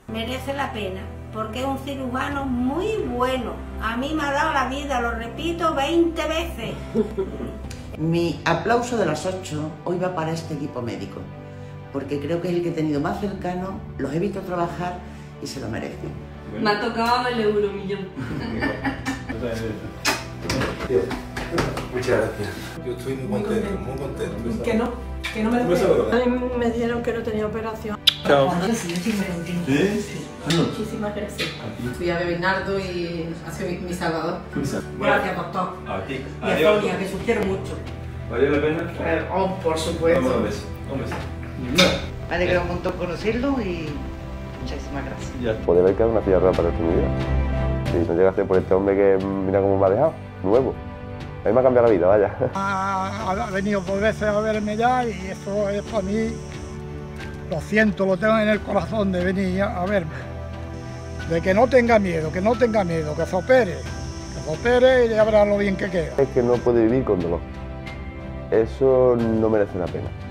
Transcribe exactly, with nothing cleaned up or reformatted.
merece la pena, porque es un cirujano muy bueno. A mí me ha dado la vida, lo repito veinte veces. Mi aplauso de las ocho hoy va para este equipo médico, porque creo que es el que he tenido más cercano, los he visto trabajar y se lo merecen. Bueno. Me ha tocado el euromillón. Muchas gracias. Yo estoy muy contento, muy contento. Que no, que no me lo creo. A mí me dijeron que no tenía operación. Chao. Sí, ¿Sí? Muchísimas gracias. Fui a Bernardo y ha sido mi salvador. Gracias, doctor. A ti. Y a Sonia, que sugiero mucho. ¿Valió la pena? Oh, por supuesto. Vamos a un beso. Un beso. Me alegra un montón conocerlo y muchísimas gracias. Ya. Puede ver que es una silla rara para el mi vida. Si no llega a ser por este hombre que mira cómo me ha dejado, nuevo. A mí me ha cambiado la vida, vaya. Ha, ha venido dos veces a verme ya y eso es para mí, lo siento, lo tengo en el corazón de venir a verme. De que no tenga miedo, que no tenga miedo, que se opere, que se opere y ya verá lo bien que queda. Es que no puede vivir con dolor. Eso no merece la pena.